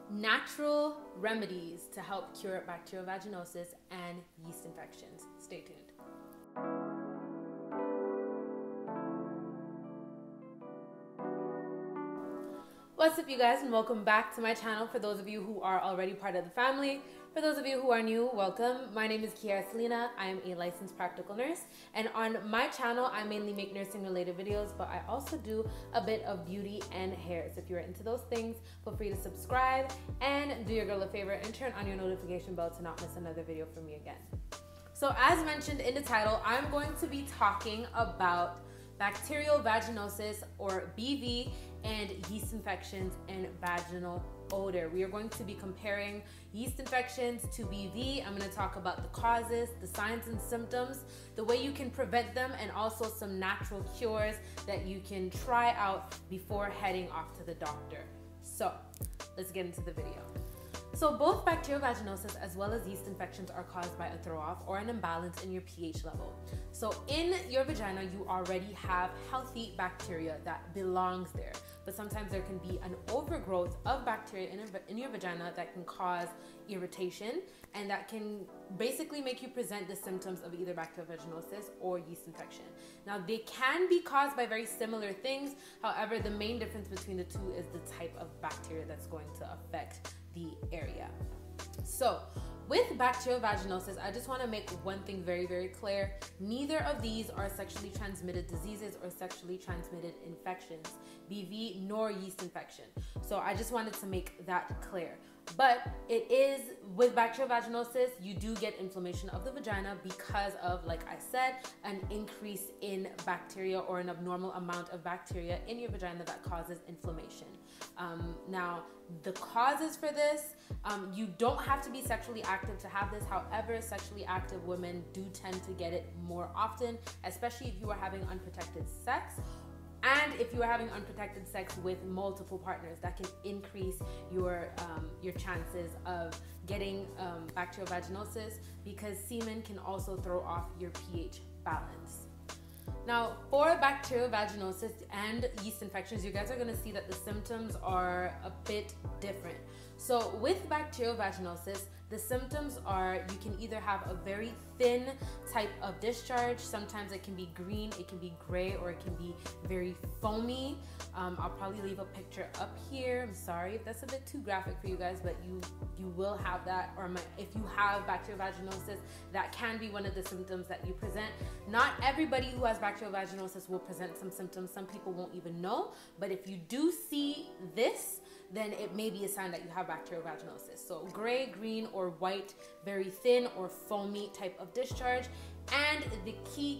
natural remedies to help cure bacterial vaginosis and yeast infections. Stay tuned. What's up, you guys, and welcome back to my channel. For those of you who are already part of the family, for those of you who are new, welcome. My name is Kiara Selena. I am a licensed practical nurse, and on my channel I mainly make nursing related videos, but I also do a bit of beauty and hair. So if you're into those things, feel free to subscribe and do your girl a favor and turn on your notification bell to not miss another video from me again. So as mentioned in the title, I'm going to be talking about bacterial vaginosis, or BV, and yeast infections and vaginal odor. We are going to be comparing yeast infections to BV. I'm going to talk about the causes, the signs and symptoms, the way you can prevent them, and also some natural cures that you can try out before heading off to the doctor. So let's get into the video. So both bacterial vaginosis as well as yeast infections are caused by a throw-off or an imbalance in your pH level. So in your vagina, you already have healthy bacteria that belongs there, but sometimes there can be an overgrowth of bacteria in your vagina that can cause irritation, and that can basically make you present the symptoms of either bacterial vaginosis or yeast infection. Now, they can be caused by very similar things. However, the main difference between the two is the type of bacteria that's going to affect the area. So with bacterial vaginosis, I just want to make one thing very, very clear. Neither of these are sexually transmitted diseases or sexually transmitted infections, BV nor yeast infection. So I just wanted to make that clear. But it is, with bacterial vaginosis, you do get inflammation of the vagina because of, like I said, an increase in bacteria or an abnormal amount of bacteria in your vagina that causes inflammation. Now, the causes for this, you don't have to be sexually active to have this. However, sexually active women do tend to get it more often, especially if you are having unprotected sex. And if you are having unprotected sex with multiple partners, that can increase your chances of getting bacterial vaginosis, because semen can also throw off your pH balance. Now, for bacterial vaginosis and yeast infections, you guys are going to see that the symptoms are a bit different. So with bacterial vaginosis, the symptoms are, you can either have a very thin type of discharge. Sometimes it can be green, it can be gray, or it can be very foamy. I'll probably leave a picture up here. I'm sorry if that's a bit too graphic for you guys, but you will have that. Or if you have bacterial vaginosis, that can be one of the symptoms that you present. Not everybody who has bacterial vaginosis will present some symptoms. Some people won't even know. But if you do see this, then it may be a sign that you have bacterial vaginosis. So gray, green, or white, very thin or foamy type of discharge. And the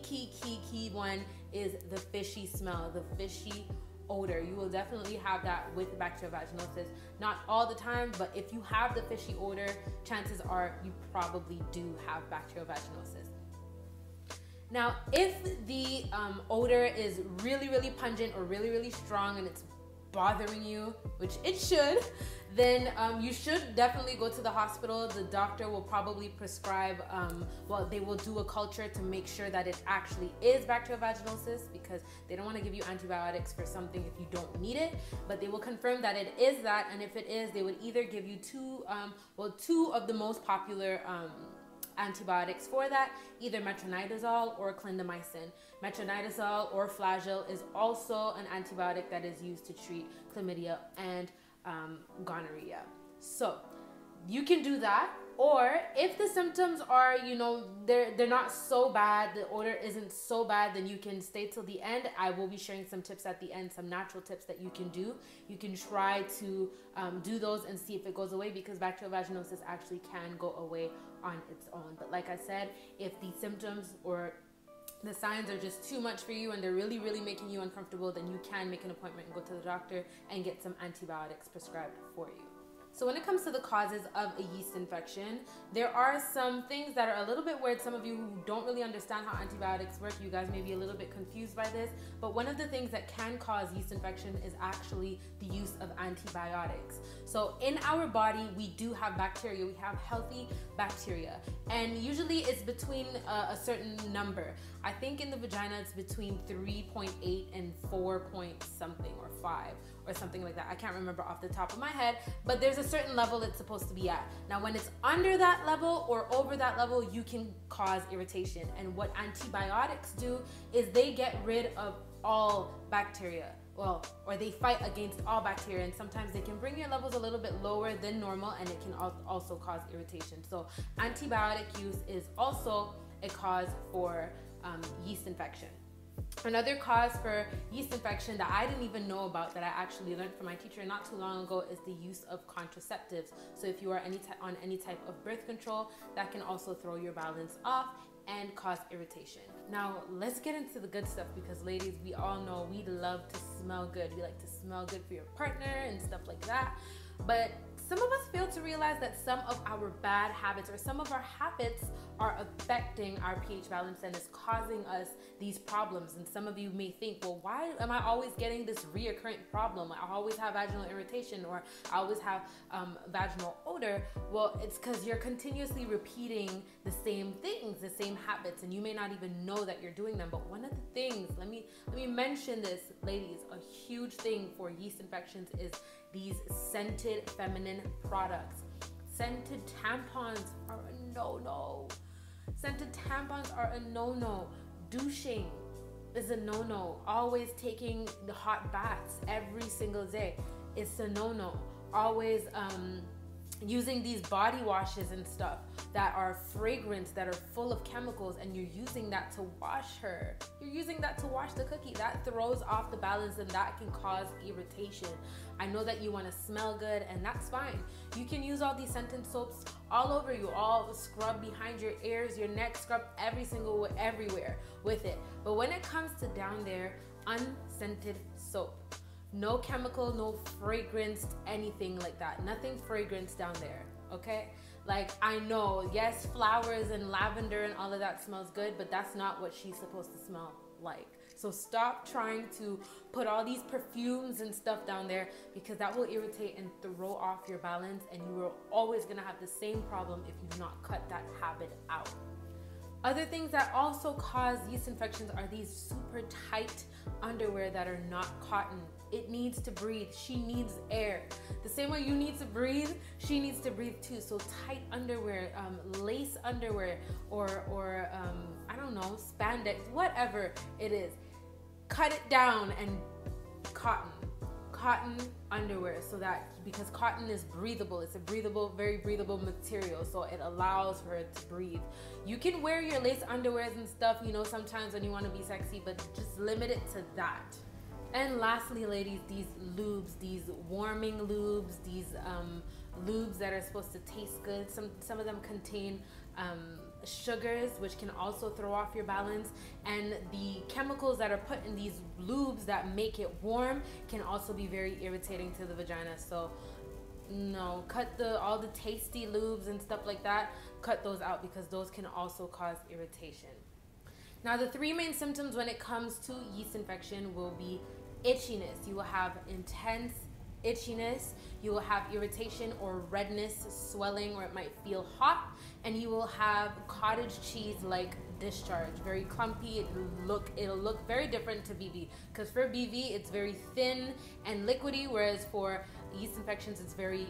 key one is the fishy smell, the fishy odor. You will definitely have that with bacterial vaginosis. Not all the time, but if you have the fishy odor, chances are you probably do have bacterial vaginosis. Now, if the odor is really, really pungent or really, really strong and it's bothering you, which it should, then you should definitely go to the hospital. The doctor will probably prescribe, they will do a culture to make sure that it actually is bacterial vaginosis, because they don't want to give you antibiotics for something if you don't need it, but they will confirm that it is that. And if it is, they would either give you two of the most popular antibiotics for that, either metronidazole or clindamycin. Metronidazole or flagyl is also an antibiotic that is used to treat chlamydia and gonorrhea. So you can do that. Or if the symptoms are, they're not so bad, the odor isn't so bad, then you can stay till the end. I will be sharing some tips at the end, some natural tips that you can do. You can try to do those and see if it goes away, because bacterial vaginosis actually can go away on its own. But like I said, if the symptoms or the signs are just too much for you and they're really, really making you uncomfortable, then you can make an appointment and go to the doctor and get some antibiotics prescribed for you. So when it comes to the causes of a yeast infection, there are some things that are a little bit weird. Some of you who don't really understand how antibiotics work, you guys may be a little bit confused by this, but one of the things that can cause yeast infection is actually the use of antibiotics. So in our body, we do have bacteria, we have healthy bacteria, and usually it's between a certain number. I think in the vagina it's between 3.8 and 4 point something or 5. or something like that. I can't remember off the top of my head, but there's a certain level it's supposed to be at. Now, when it's under that level or over that level, you can cause irritation. And what antibiotics do is they get rid of all bacteria. Well, or they fight against all bacteria, and sometimes they can bring your levels a little bit lower than normal, and it can also cause irritation. So antibiotic use is also a cause for yeast infection. Another cause for yeast infection that I didn't even know about, that I actually learned from my teacher not too long ago, is the use of contraceptives. So if you are on any type of birth control, that can also throw your balance off and cause irritation. Now, let's get into the good stuff, because ladies, we all know we love to smell good. We like to smell good for your partner and stuff like that. But some of us fail to realize that some of our bad habits, or some of our habits, are affecting our pH balance and is causing us these problems. And some of you may think, well, why am I always getting this reoccurring problem? I always have vaginal irritation, or I always have vaginal odor. Well, it's because you're continuously repeating the same things, the same habits, and you may not even know that you're doing them. But one of the things, let me mention this, ladies, a huge thing for yeast infections is these scented feminine products. Scented tampons are a no-no. Scented tampons are a no-no. Douching is a no-no. Always taking the hot baths every single day, it's a no-no. Always using these body washes and stuff that are fragrant, that are full of chemicals, and you're using that to wash her. You're using that to wash the cookie. That throws off the balance, and that can cause irritation. I know that you want to smell good, and that's fine. You can use all these scented soaps all over you, all scrub behind your ears, your neck, scrub everywhere with it. But when it comes to down there, unscented soap, no chemical, no fragrance, anything like that. Nothing fragrance down there, okay? Like, I know, yes, flowers and lavender and all of that smells good, but that's not what she's supposed to smell like. So stop trying to put all these perfumes and stuff down there, because that will irritate and throw off your balance, and you are always gonna have the same problem if you do not cut that habit out. Other things that also cause yeast infections are these super tight underwear that are not cotton. It needs to breathe. She needs air. The same way you need to breathe, she needs to breathe too. So tight underwear, lace underwear, or I don't know, spandex, whatever it is. Cut it down, and cotton underwear, so that, because cotton is breathable, it's a breathable, very breathable material, so it allows her to breathe. You can wear your lace underwears and stuff, you know, sometimes when you want to be sexy, but just limit it to that. And lastly, ladies, these lubes, these warming lubes, these lubes that are supposed to taste good, some of them contain sugars, which can also throw off your balance, and the chemicals that are put in these lubes that make it warm can also be very irritating to the vagina. So no, cut all the tasty lubes and stuff like that, cut those out, because those can also cause irritation. Now, the three main symptoms when it comes to yeast infection will be itchiness. You will have intense itchiness, you will have irritation or redness, swelling, or it might feel hot, and you will have cottage cheese like discharge, very clumpy. It'll look very different to BV, because for BV it's very thin and liquidy, whereas for yeast infections it's very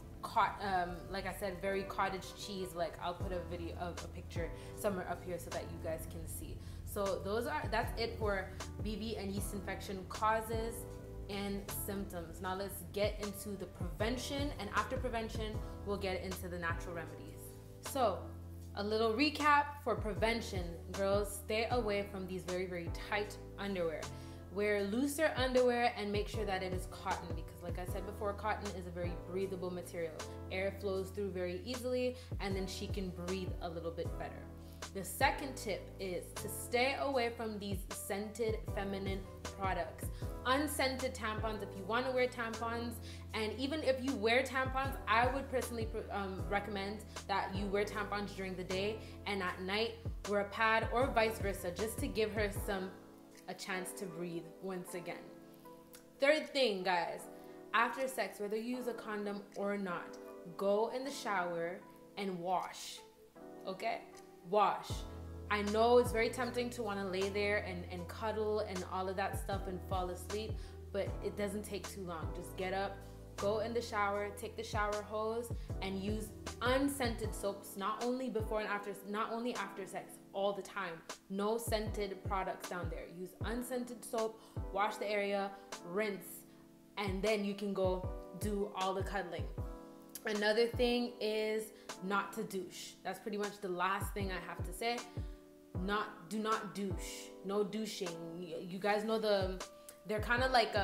like I said, very cottage cheese. Like, I'll put a picture somewhere up here so that you guys can see. So that's it for BV and yeast infection causes and symptoms. Now let's get into the prevention, and after prevention we'll get into the natural remedies. So a little recap for prevention. Girls, stay away from these very, very tight underwear. Wear looser underwear and make sure that it is cotton, because like I said before, cotton is a very breathable material. Air flows through very easily, and then she can breathe a little bit better. The second tip is to stay away from these scented feminine products. Unscented tampons, if you want to wear tampons, and even if you wear tampons, I would personally recommend that you wear tampons during the day, and at night wear a pad, or vice versa, just to give her a chance to breathe once again. Third thing, guys, after sex, whether you use a condom or not, go in the shower and wash, okay? Wash. I know it's very tempting to want to lay there and cuddle and all of that stuff and fall asleep, but it doesn't take too long. Just get up, go in the shower, take the shower hose, and use unscented soaps, not only before and after, not only after sex, all the time. No scented products down there. Use unscented soap, wash the area, rinse, and then you can go do all the cuddling. Another thing is not to douche. That's pretty much the last thing I have to say. Do not douche. No douching. You guys know they're kind of like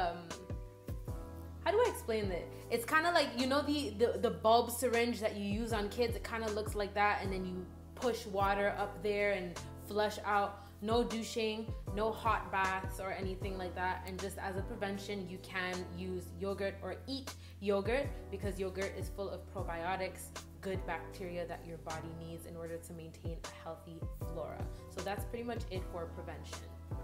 how do I explain that? It's kind of like, you know, the bulb syringe that you use on kids. It kind of looks like that, and then you push water up there and flush out. No douching, no hot baths or anything like that. And just as a prevention, you can use yogurt or eat yogurt, because yogurt is full of probiotics, good bacteria that your body needs in order to maintain a healthy flora. So that's pretty much it for prevention.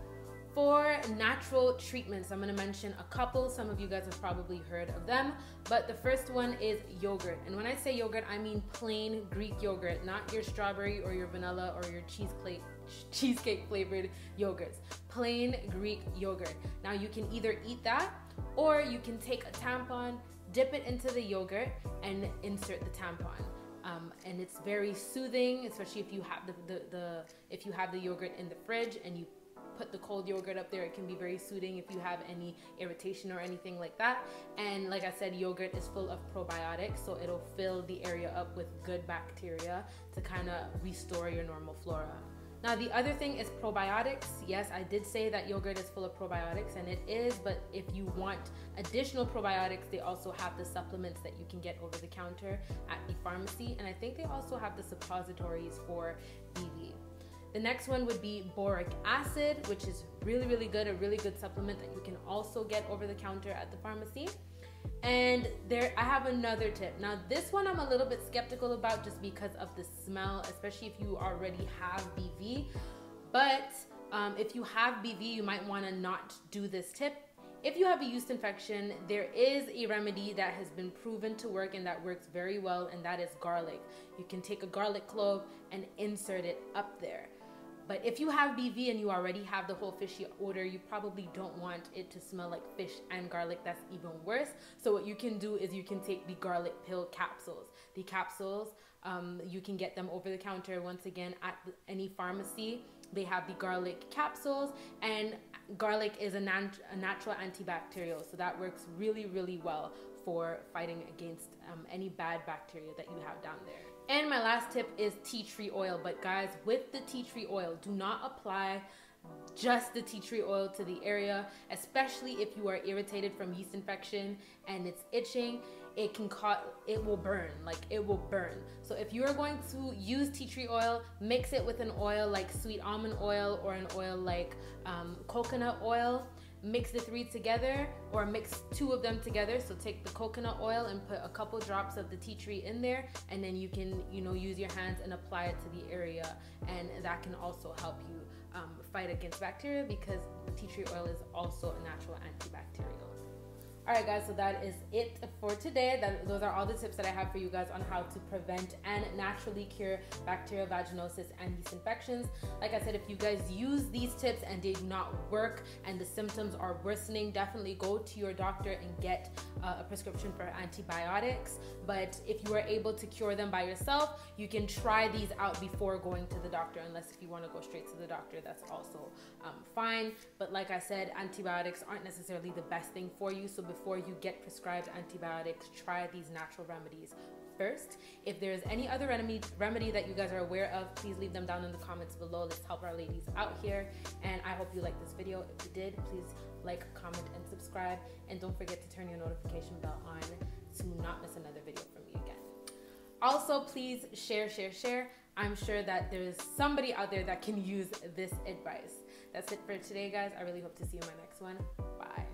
For natural treatments, I'm going to mention a couple. Some of you guys have probably heard of them, but the first one is yogurt. And when I say yogurt, I mean plain Greek yogurt, not your strawberry or your vanilla or your cheesecake flavored yogurts. Plain Greek yogurt. Now you can either eat that, or you can take a tampon, dip it into the yogurt, and insert the tampon. And it's very soothing, especially if you have if you have the yogurt in the fridge and you put the cold yogurt up there. It can be very soothing if you have any irritation or anything like that. And like I said, yogurt is full of probiotics, so it'll fill the area up with good bacteria to kind of restore your normal flora. Now the other thing is probiotics. Yes, I did say that yogurt is full of probiotics, and it is, but if you want additional probiotics, they also have the supplements that you can get over the counter at the pharmacy, and I think they also have the suppositories for BV. The next one would be boric acid, which is really, really good, a really good supplement that you can also get over the counter at the pharmacy. And I have another tip. Now this one I'm a little bit skeptical about just because of the smell, especially if you already have BV. But if you have BV, you might want to not do this tip. If you have a yeast infection, there is a remedy that has been proven to work and that works very well, and that is garlic. You can take a garlic clove and insert it up there. But if you have BV and you already have the whole fishy odor, you probably don't want it to smell like fish and garlic. That's even worse. So what you can do is you can take the garlic pill capsules. The capsules, you can get them over the counter once again at any pharmacy. They have the garlic capsules, and garlic is a natural antibacterial. So that works really, really well for fighting against any bad bacteria that you have down there. And my last tip is tea tree oil. But guys, with the tea tree oil, do not apply just the tea tree oil to the area, especially if you are irritated from yeast infection and it's itching. It will burn, like it will burn. So if you are going to use tea tree oil, mix it with an oil like sweet almond oil or an oil like coconut oil. Mix the three together, or mix two of them together. So take the coconut oil and put a couple drops of the tea tree in there, and then you can, use your hands and apply it to the area, and that can also help you fight against bacteria, because tea tree oil is also a natural antibacterial. All right, guys, so that is it for today. Those are all the tips that I have for you guys on how to prevent and naturally cure bacterial vaginosis and yeast infections. Like I said, if you guys use these tips and they do not work and the symptoms are worsening, definitely go to your doctor and get a prescription for antibiotics. But if you are able to cure them by yourself, you can try these out before going to the doctor, unless if you want to go straight to the doctor, that's also fine. But like I said, antibiotics aren't necessarily the best thing for you. So before you get prescribed antibiotics, try these natural remedies first. If there's any other remedy that you guys are aware of, please leave them down in the comments below. Let's help our ladies out here. And I hope you liked this video. If you did, please like, comment, and subscribe. And don't forget to turn your notification bell on to not miss another video from me again. Also, please share. I'm sure that there's somebody out there that can use this advice. That's it for today, guys. I really hope to see you in my next one. Bye.